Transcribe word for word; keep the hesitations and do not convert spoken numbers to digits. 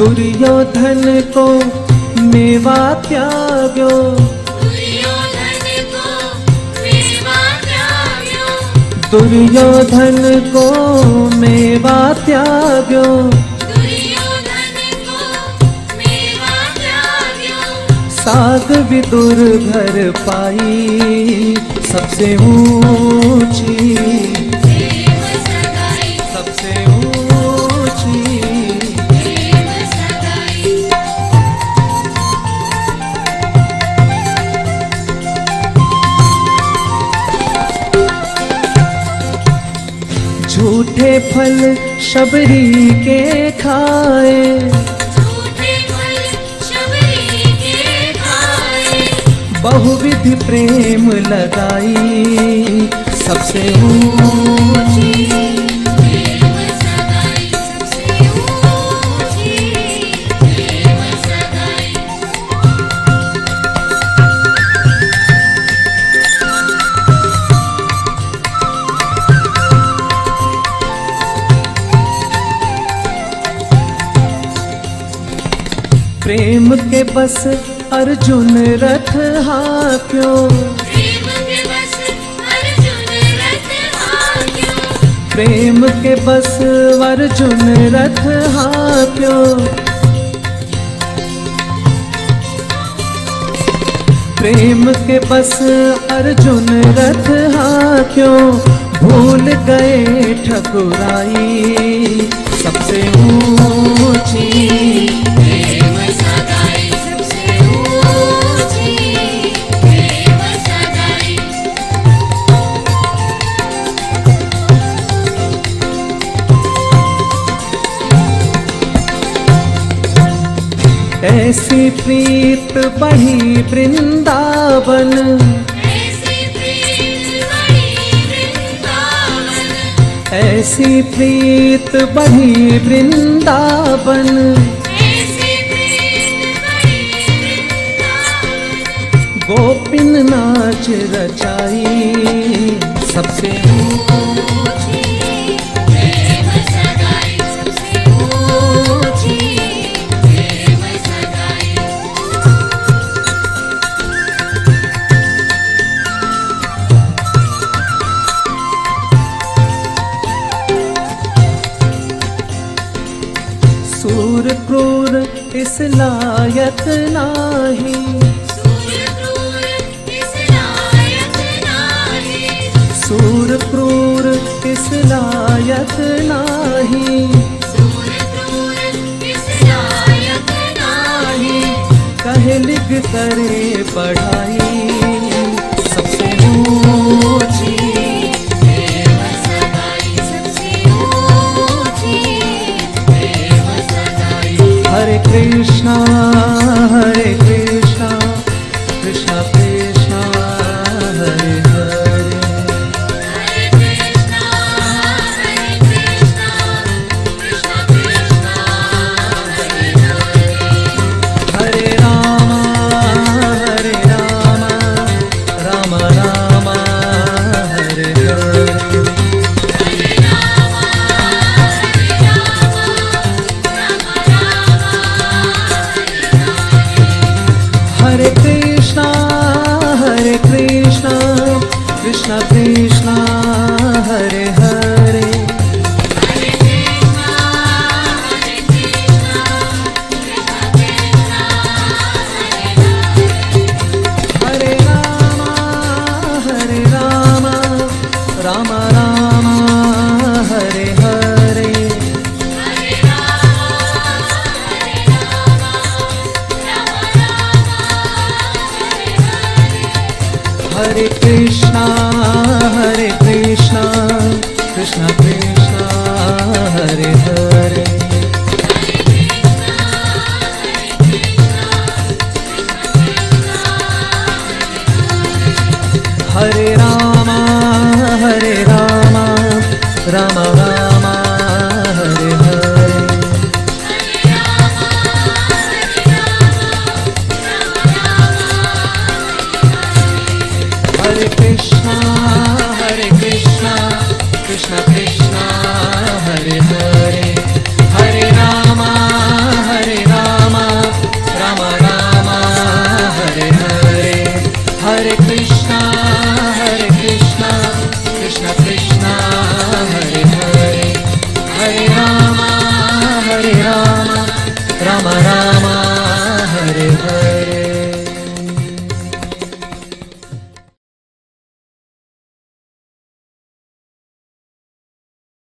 दुर्योधन को मेवा त्याग्यो, दुर्योधन को मेवा त्याग्यो, दुर्योधन को मेवा त्याग्यो, दुर्योधन को मेवा त्याग्यो। साग विदुर घर पाई सबसे ऊंची, देव सगाई, सबसे ऊंची। देव सगाई। झूठे फल शबरी के खाए, झूठे फल शबरी के खाए, बहुविधि प्रेम लगाई सबसे ऊंची, देव सगाई, सबसे ऊंची। देव सगाई। प्रेम के बस अर्जुन रथ हाक्यो, प्रेम के बस अर्जुन रथ हाक्यो, प्रेम के बस अर्जुन रथ हाक्यो, प्रेम के बस अर्जुन रथ हाक्यो, भूल गए ठकुराई सबसे ऊंची, देव सगाई, सबसे ऊंची। देव सगाई। ऐसी प्रीत बढ़ी वृंदावन, ऐसी प्रीत बड़ी वृंदावन, ऐसी प्रीत बढ़ी वृंदावन, ऐसी प्रीत बड़ी वृंदावन। गोपिन नाच रचाई सबसे ऊंची, देव सगाई, सबसे ऊंची। देव सगाई। सूर क्रूर इस लायक नाही, सूर क्रूर इस लायक नाही, सूर क्रूर इस लायक नाही, सूर क्रूर इस लायक नाही। कहे लिख करे पढ़ाई सबसे ऊंची, देव सगाई, सबसे ऊंची। देव सगाई। हरे कृष्णा हरे कृष्णा कृष्णा कृष्णा हरे हरे, हरे कृष्णा हरे कृष्णा कृष्णा कृष्णा हरे हरे। हरे रामा हरे रामा राम राम हरे हरे, हरे रामा हरे रामा राम रामा हरे हरे। हरे कृष्णा हरे कृष्णा कृष्णा कृष्णा हरे हरे, हरे कृष्णा हरे कृष्णा कृष्णा कृष्णा हरे हरे। हरे रामा हरे रामा राम राम हरे हरे, हरे रामा हरे रामा राम रामा हरे हरे। हरे कृष्णा हरे कृष्णा कृष्णा कृष्णा हरे हरे, हरे रामा हरे रामा राम राम हरे हरे, हरे कृष्णा हरे कृष्णा कृष्णा कृष्णा